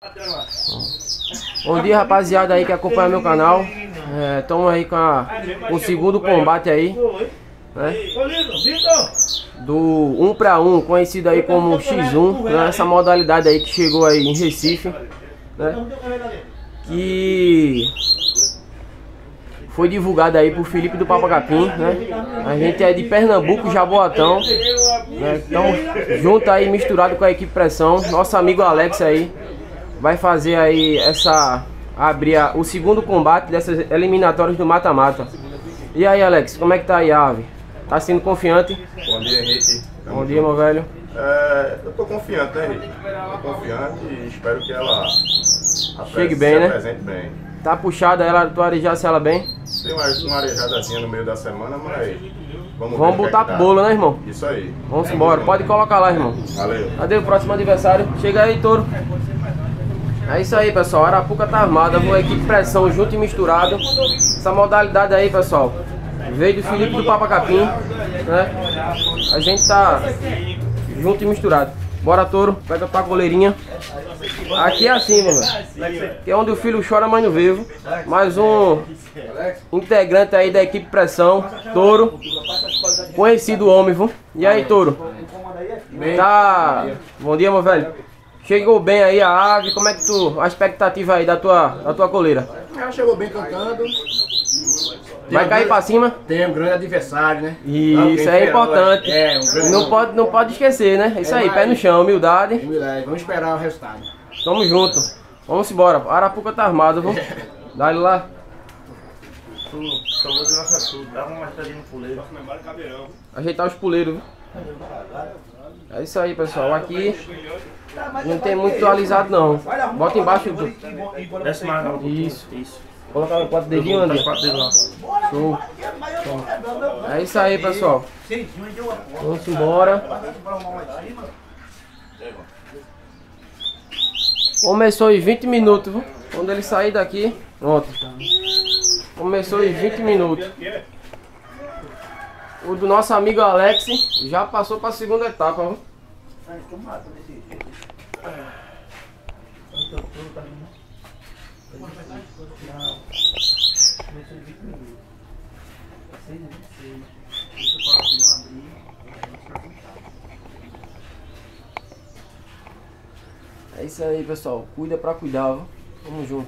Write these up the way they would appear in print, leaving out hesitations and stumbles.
Bom dia, rapaziada aí que acompanha meu canal. Estamos aí com o segundo combate aí, né? Do 1 para 1, conhecido aí como X1, né? Essa modalidade aí que chegou aí em Recife, né? Que foi divulgado aí por Felipe do Papacapim, né? A gente é de Pernambuco, Jaboatão, né? Estamos junto aí, misturado com a equipe Pressão. Nosso amigo Alex aí vai fazer aí abrir o segundo combate dessas eliminatórias do mata-mata. E aí, Alex, como é que tá aí a ave? Tá sendo confiante? Bom dia, Henrique. Bom dia, meu velho. Eu tô confiante, né, Henrique? Tô confiante e espero que ela chegue bem, né? Apresente bem. Tá puxada ela, tu arejasse ela bem? Tem uma arejadazinha no meio da semana, mas vamos botar pro bolo, né, irmão? Isso aí. Vamos embora, pode colocar lá, irmão. Valeu. Cadê o próximo adversário? Chega aí, touro. É isso aí, pessoal. A Arapuca tá armada, com a equipe Pressão junto e misturado. Essa modalidade aí, pessoal, veio do Felipe do Papacapim, né? A gente tá junto e misturado. Bora, touro, pega tua goleirinha. Aqui é assim, meu velho. Que é onde o filho chora, a mãe não vive. Mais um integrante aí da equipe Pressão, touro. Conhecido homem, viu? E aí, touro? Tá. Bom dia, meu velho. Chegou bem aí a ave, como é que a expectativa aí da tua coleira? Ela chegou bem cantando. Vai cair pra cima? Tem um grande adversário, né? Isso é importante. Não pode esquecer, né? Isso aí, pé no chão, humildade. Vamos esperar o resultado. Tamo junto. Vamos embora. A Arapuca tá armada, viu? Dá-lhe lá. Só vou dizer nossa tudo, dá uma marcadinha no puleiro. Ajeitar os puleiros, viu? É isso aí, pessoal. Aqui não tem muito atualizado, não. Bota embaixo do... Desce mais não. Isso. Colocar 4 dedinhos, André. 4 dedos lá. Show. É isso aí, pessoal. Vamos embora. Começou em 20 minutos, viu? Quando ele sair daqui, pronto. Começou em 20 minutos. O do nosso amigo Alex já passou para a segunda etapa, viu? É isso aí, pessoal. Cuida pra cuidar, viu? Vamos junto.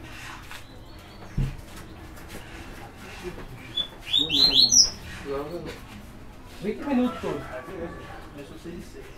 Logo 20 minutos, todo. Começou 6 e 6.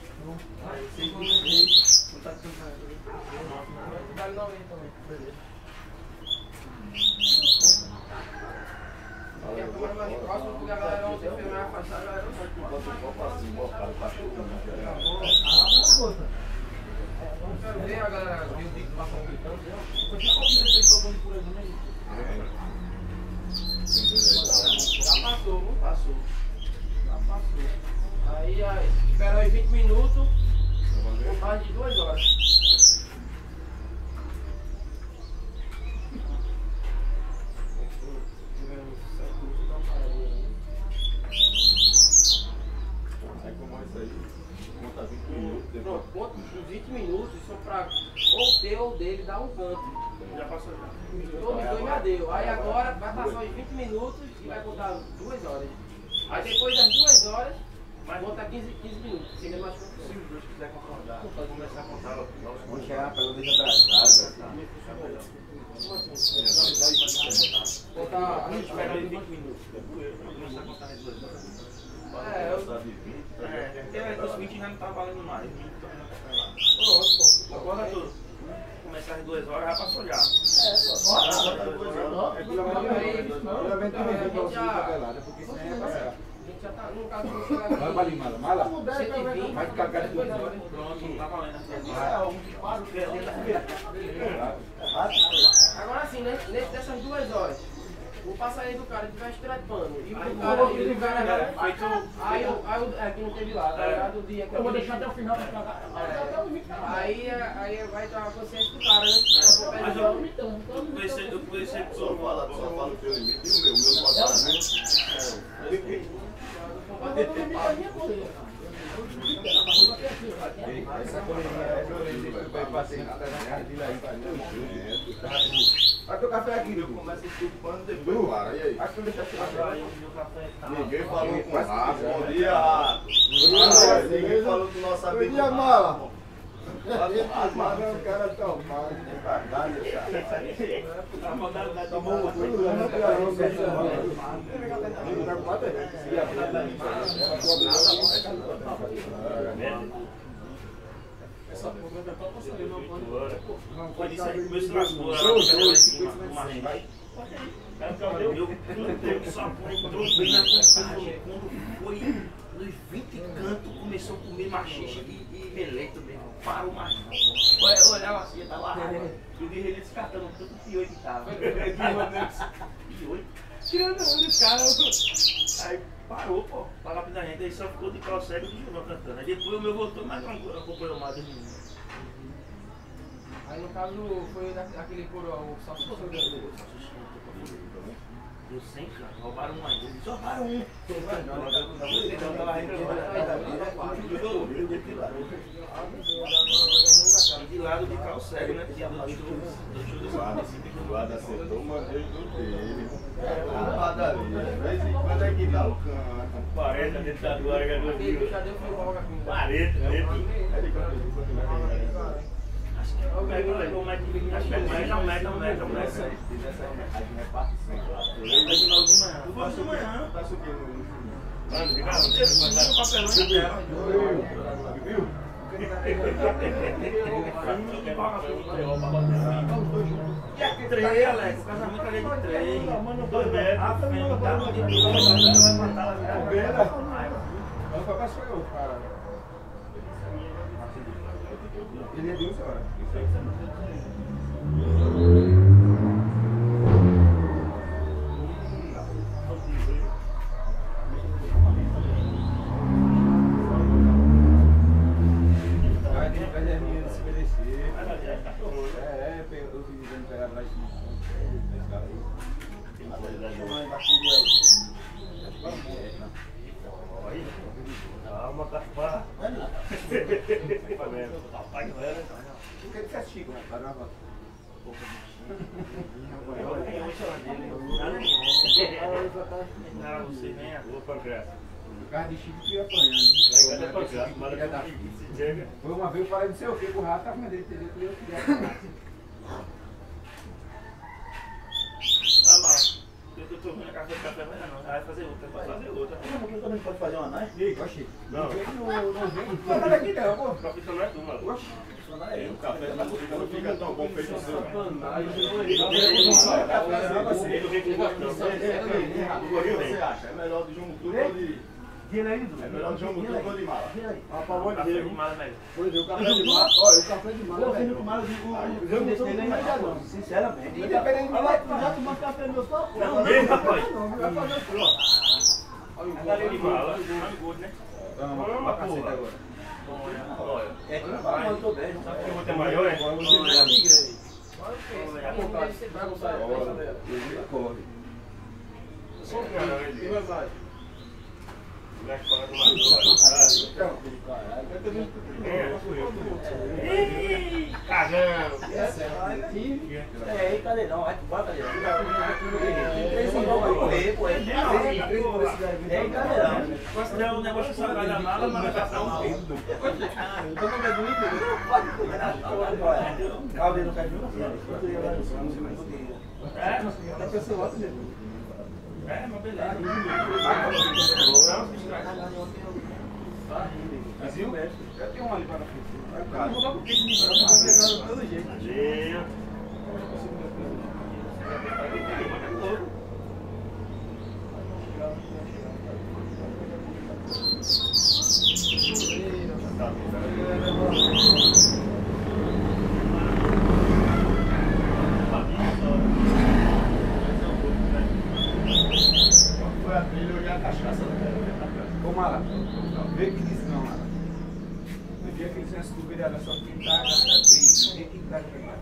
Quero ver a galera ver o vídeo passando gritando. Já passou, viu? Passou. Já passou. Aí esperou aí 20 minutos. Com mais de 2 horas. Pronto, conta 20 minutos só pra ou teu ou dele dar um canto. Já passou já. Todos dois já deu. Aí agora vai passar os 20 minutos e vai contar 2 horas. Aí depois das 2 horas, vai contar 15 minutos. Se ele mais Se os dois quiserem concordar, pode começar a contar. Vamos chegar pelo menos atrasado. contar. A gente espera aí 20 minutos. Depois começar a contar as 2 horas. Porque os 20 já não tá valendo mais. 20 também não tá lá. Pronto, pô. Agora tudo. Começar às 2 horas, já passou já. Vai para ali, mala. Vai ficar cara de 2 horas. Pronto, tá valendo. Agora sim, né? Dessas 2 horas, o passarinho do cara tiver estrepando e o cara aí aqui não teve lá, tá ligado? O dia que eu vou deixar até o final pra cagar. Aí vai estar a consciência do cara, né? Mas eu conheci só falo o teu limite e o meu passado, né? Essa correria vai bater na Aqui o café aqui, Eu começo estupando depois, claro. E aí? aqui deixa eu Ninguém falou com o Rafa. Bom dia, Rafa. Ninguém falou com o nosso amigo. Bom dia, Mala. As malas, O cara tá mal. tomou Tudo Essa porra tá pra sair, não pode. Pode isso aí, começou nas boas. Meu sapo entrou bem na contagem. Quando foi nos 20 cantos, começou a comer machixe e meleto mesmo. Parou mais. Eu olhava assim, eu tava raiva. E o guerreiro descartando tanto pior que tava. Pior? Tirando um dos caras. Aí parou, pô, pra rápida gente. Aí só ficou de pau cego e jogou cantando. Aí depois o meu voltou, mas não acompanhou mais o menino. Aí no caso foi aquele coro, o salsichão dele. Deu 100, cara. Roubaram um ainda. Eles roubaram um. E de lado de carro cego, né? Tinha do show do Guarda. O guarda acertou uma vez do dele. A padaria. De vez em quando é que dá o canto. 40 dentro da do Arga do Rio. Cadê o fio logo aqui? 40 dentro. Acho que é mais, não mete. Tá subindo. Mano, fica no papelão de tela. Viu? E aqui 3, Alex, o casamento ali de 3, 2 metros, a frente, tá no de Não foi mais foi eu, cara. Ele é de 11 horas. Eu fui dizendo pegar atrás desse cara aí. Calma, tá fácil. Rapaz, não era. O que é de castigo, né? Tá gravando. Não, você nem a roupa, graça. O carro de Chico que ia apanhando. Foi uma vez eu falei não sei o que com o rato, mas ele entendeu que eu queria apanhar. Tá mal. Eu tô vendo a café amanhã não. Vai fazer outra, vai fazer outra. Não também pode fazer uma night? Oxi. Não. Não vem. Não nada aqui não, pô. O capitão não é tu, mano. Oxi. O café da Chica não fica tão bom feito o seu. Você acha? É melhor de João Tudo ou de... É melhor de João Tudo ou de Mala? A favor de Deus. Por exemplo, O café de mala, olha, o café de mala, velho. O jogo desse dele ainda não, sinceramente. Independente de Já tomou café no meu copo? Não mesmo, rapaz. vai fazer o quê? A galinha de mala, tá no gordo, né? Vamos pra caceta agora. Olha. É que não fala, mas eu tô bem. Sabe que eu vou ter maior, é? Vai gostar. Corre. Só um cara, E ele. vai, vai. Moleque fora do lado. Ih, cagando. É, aí, cadê não? Vai, cadê não? 3 em volta pra correr, pô. É, cadê não? Considera um negócio salgado da mala, mas vai passar um tempo. Calma, não caiu É, mas beleza. Viu? Já tem um ali para frente. Não dá pro queijo de todo jeito. Tadinho. Foi a trilha, eu já a cachaça. Ô, Mala, vê que disse não, Mala. No dia que eles iam subir, era só pintar, vê que tá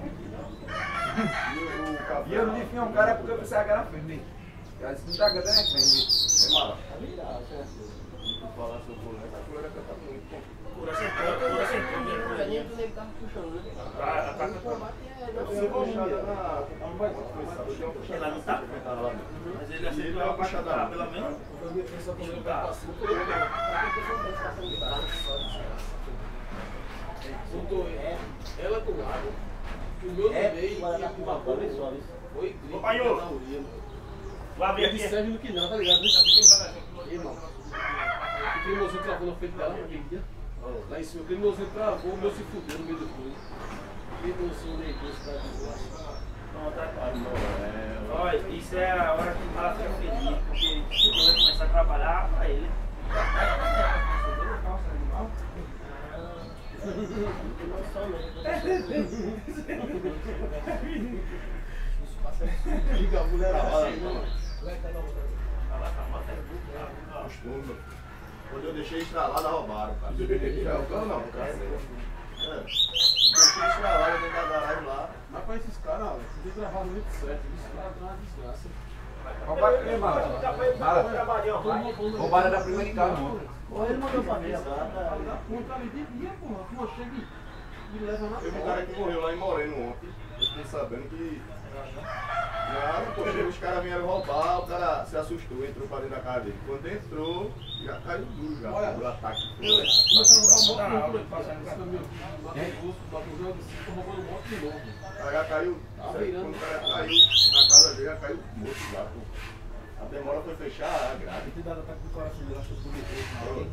E eu não disse um cara porque eu pensava que era frente. Eu disse, não tá cantando é frente. É Mala. Tu falar sobre essa flor canta muito. Cura acertou. Ela não tá? Mas ele acertou a puxada, pelo menos. Ela do lado, o meu no meio, foi Ô, Paiô, vou abrir aqui. serve no que não, tá ligado? Irmão, o cremosinho travou na frente dela naquele dia. Lá em cima, o cremosinho travou, o meu se fudeu no meio do coisa. Cremosinho negou esse cara de lá. Olha, isso é a hora que o cara fica feliz, porque se ele vai começar a trabalhar, pra ele. Fica a mulherada. Quando eu deixei estralada, roubaram, cara. Não, cara. Deixei estralada dentro da garagem lá. Mas pra esses caras, Alex, você tem que gravar muito certo. Isso é uma desgraça. Roubaram o que, mano? Roubaram da primeira de carro. Ele mandou pra mim agora. Tá ali de dia, porra. Pô, chega e leva na Teve um cara que morreu lá em Moreno ontem. Eu fiquei sabendo que. Nada, poxa, os caras vieram roubar, o cara se assustou, entrou pra dentro da casa dele. Quando entrou, já caiu duro já. O ataque foi. começando a roubar moto roubando moto de novo. Aí já caiu. Quando o cara caiu na casa dele, já caiu morto lá. Pô. A demora foi fechar a grade. Tem dado ataque do coração dele, acho que eu fui depois.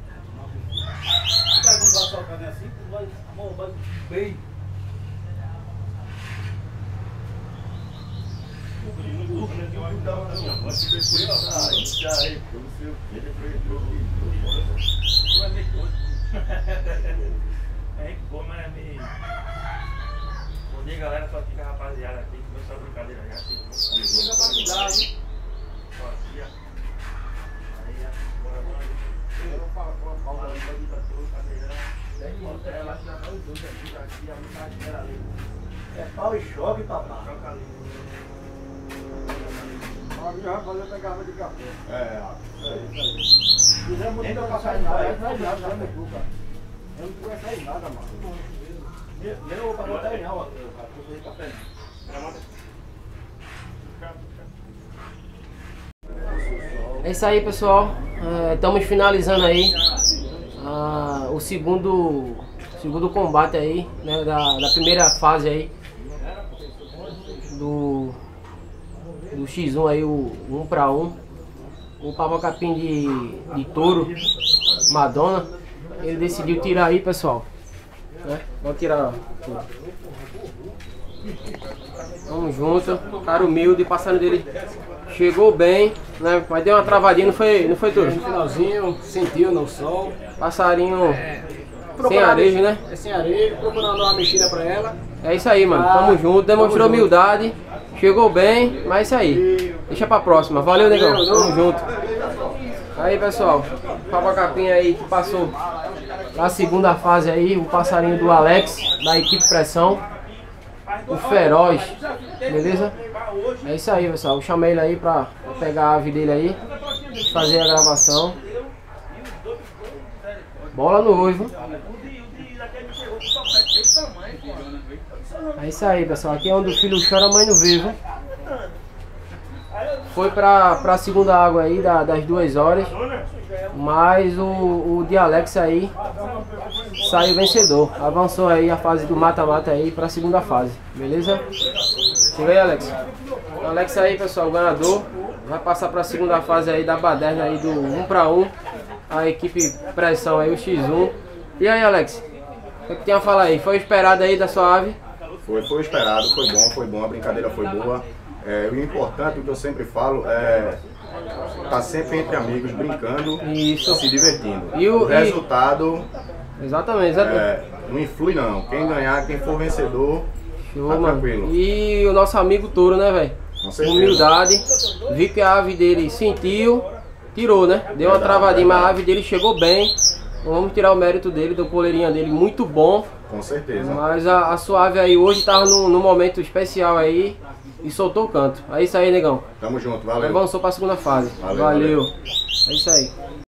O cara não vai tocar assim, vai bem. É que bom, mas é meio. Bom dia, galera. Só fica a rapaziada aqui. Começou a brincadeira já. Fica pra cuidar, hein? Só aqui, ó. Aí, ó. Bora, bora. Eu vou falar com a Paula ali. É pau e choque, papai. Já vai fazer a garrafa de café. Isso aí. Quiser muito pra sair nada, vai nada, já me culpa. Eu não vou sair nada, mano. Eu vou para botar não, cara. Eu vou café. É isso aí, pessoal. Estamos finalizando aí o segundo combate aí, né, da primeira fase aí do X1 aí, o 1 para 1. O Papa Capim de touro Madonna. Ele decidiu tirar aí, pessoal, né? Vamos tirar. Vamos junto. Cara humilde, passando dele. Chegou bem, né? Mas deu uma travadinha, não foi tudo? No finalzinho, sentiu no sol. Passarinho sem areia, né? Sem areia, procurando uma mexida pra ela. É isso aí, mano. Tamo junto, demonstrou humildade. Chegou bem, mas é isso aí. Deixa pra próxima. Valeu, negão. Tamo junto. Aí, pessoal. Papa Capim aí que passou a segunda fase aí. O passarinho do Alex, da equipe Pressão. O Feroz. Beleza? É isso aí, pessoal. Eu chamei ele aí pra pegar a ave dele aí. Fazer a gravação. Bola no olho. É isso aí, pessoal. Aqui é onde o filho chora, a mãe não vê, viu? Foi pra segunda água aí das 2 horas. Mas o de Alex aí saiu vencedor. Avançou aí a fase do mata-mata aí pra segunda fase. Beleza? Chega aí, Alex. O Alex aí, pessoal, o ganhador. Vai passar pra segunda fase aí da baderna aí do 1 para 1. A equipe Pressão aí, o X1. E aí, Alex? O que tem a falar aí? Foi esperado aí da sua ave? Foi esperado, foi bom, a brincadeira foi boa. O importante, o que eu sempre falo, é estar sempre entre amigos, brincando, Isso. se divertindo. E o resultado Exatamente. não influi não. Quem ganhar, quem for vencedor, Show, tá mano. tranquilo. E o nosso amigo touro, né, velho? Com certeza. Humildade. Vi que a ave dele sentiu, tirou, né? Deu uma travadinha, mas a ave dele chegou bem. Vamos tirar o mérito dele, do coleirinha dele, muito bom. Com certeza. Mas a sua ave aí hoje tava num momento especial aí e soltou o canto. É isso aí, negão. Tamo junto, valeu. Avançou pra segunda fase. Valeu. É isso aí.